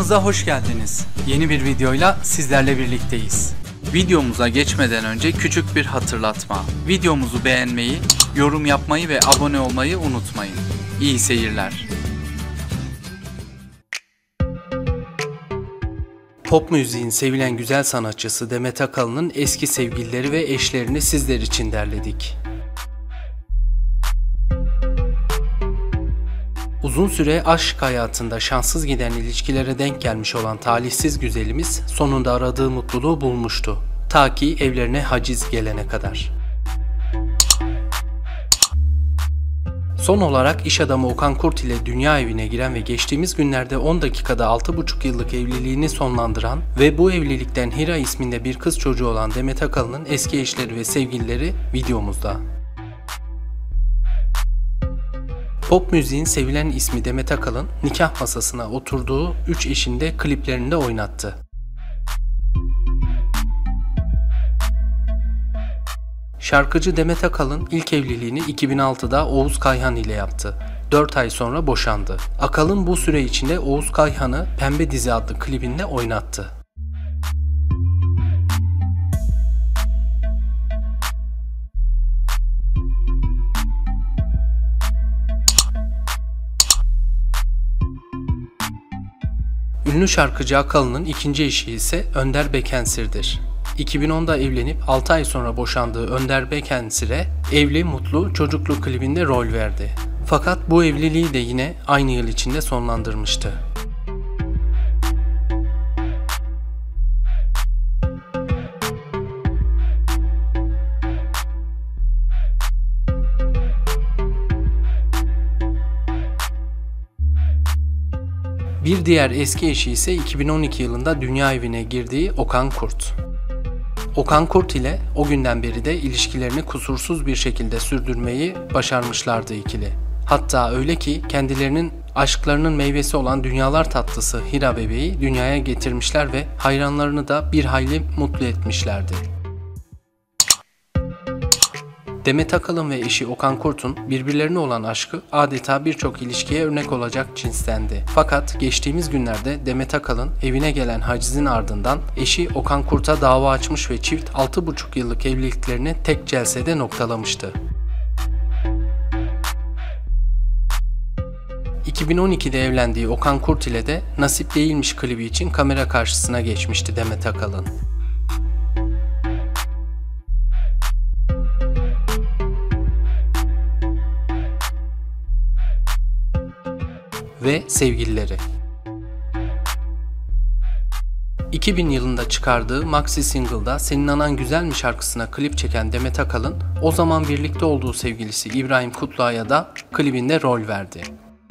Kanalımıza hoş geldiniz. Yeni bir videoyla sizlerle birlikteyiz. Videomuza geçmeden önce küçük bir hatırlatma. Videomuzu beğenmeyi, yorum yapmayı ve abone olmayı unutmayın. İyi seyirler. Pop müziğin sevilen güzel sanatçısı Demet Akalın'ın eski sevgilileri ve eşlerini sizler için derledik. Uzun süre aşk hayatında şanssız giden ilişkilere denk gelmiş olan talihsiz güzelimiz sonunda aradığı mutluluğu bulmuştu. Ta ki evlerine haciz gelene kadar. Son olarak iş adamı Okan Kurt ile dünya evine giren ve geçtiğimiz günlerde 10 dakikada 6,5 yıllık evliliğini sonlandıran ve bu evlilikten Hira isminde bir kız çocuğu olan Demet Akalın'ın eski eşleri ve sevgilileri videomuzda. Pop müziğin sevilen ismi Demet Akalın, nikah masasına oturduğu 3 eşini de kliplerinde oynattı. Şarkıcı Demet Akalın ilk evliliğini 2006'da Oğuz Kayhan ile yaptı. 4 ay sonra boşandı. Akalın bu süre içinde Oğuz Kayhan'ı Pembe Dizi adlı klibinde oynattı. Ünlü şarkıcı Akalın'ın ikinci eşi ise Önder Bekensir'dir. 2010'da evlenip 6 ay sonra boşandığı Önder Bekensir'e Evli Mutlu Çocuklu klibinde rol verdi. Fakat bu evliliği de yine aynı yıl içinde sonlandırmıştı. Bir diğer eski eşi ise 2012 yılında dünya evine girdiği Okan Kurt. Okan Kurt ile o günden beri de ilişkilerini kusursuz bir şekilde sürdürmeyi başarmışlardı ikili. Hatta öyle ki kendilerinin aşklarının meyvesi olan dünyalar tatlısı Hira bebeği dünyaya getirmişler ve hayranlarını da bir hayli mutlu etmişlerdi. Demet Akalın ve eşi Okan Kurt'un birbirlerine olan aşkı adeta birçok ilişkiye örnek olacak cinstendi. Fakat geçtiğimiz günlerde Demet Akalın evine gelen hacizin ardından eşi Okan Kurt'a dava açmış ve çift 6,5 yıllık evliliklerini tek celsede noktalamıştı. 2012'de evlendiği Okan Kurt ile de Nasip Değilmiş klibi için kamera karşısına geçmişti Demet Akalın. Ve sevgilileri. 2000 yılında çıkardığı Maxi Single'da Senin Anan Güzel mi şarkısına klip çeken Demet Akalın, o zaman birlikte olduğu sevgilisi İbrahim Kutluay'a da klibinde rol verdi.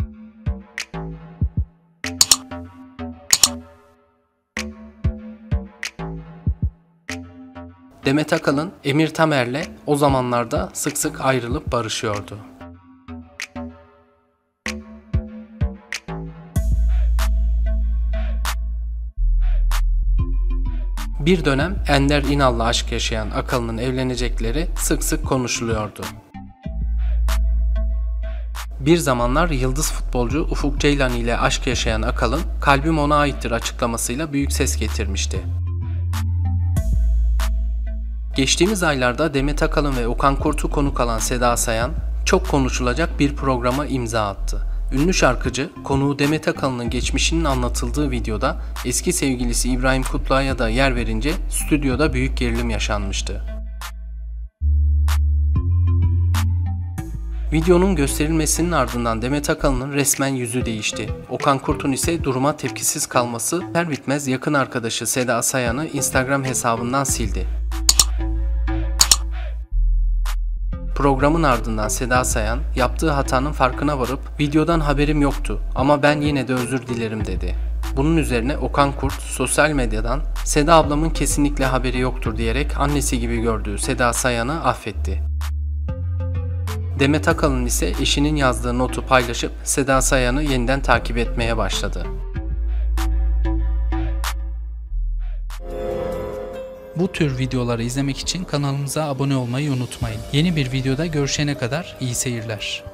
Demet Akalın, Emir Tamer'le o zamanlarda sık sık ayrılıp barışıyordu. Bir dönem Ender İnal'la aşk yaşayan Akalın'ın evlenecekleri sık sık konuşuluyordu. Bir zamanlar yıldız futbolcu Ufuk Ceylan ile aşk yaşayan Akalın, "Kalbim ona aittir" açıklamasıyla büyük ses getirmişti. Geçtiğimiz aylarda Demet Akalın ve Okan Kurt'u konuk alan Seda Sayan, çok konuşulacak bir programa imza attı. Ünlü şarkıcı, konuğu Demet Akalın'ın geçmişinin anlatıldığı videoda eski sevgilisi İbrahim Kutluay'a da yer verince stüdyoda büyük gerilim yaşanmıştı. Videonun gösterilmesinin ardından Demet Akalın'ın resmen yüzü değişti. Okan Kurt'un ise duruma tepkisiz kalması biter bitmez yakın arkadaşı Seda Sayan'ı Instagram hesabından sildi. Programın ardından Seda Sayan, yaptığı hatanın farkına varıp "Videodan haberim yoktu ama ben yine de özür dilerim" dedi. Bunun üzerine Okan Kurt sosyal medyadan "Seda ablamın kesinlikle haberi yoktur" diyerek annesi gibi gördüğü Seda Sayan'ı affetti. Demet Akalın ise eşinin yazdığı notu paylaşıp Seda Sayan'ı yeniden takip etmeye başladı. Bu tür videoları izlemek için kanalımıza abone olmayı unutmayın. Yeni bir videoda görüşene kadar iyi seyirler.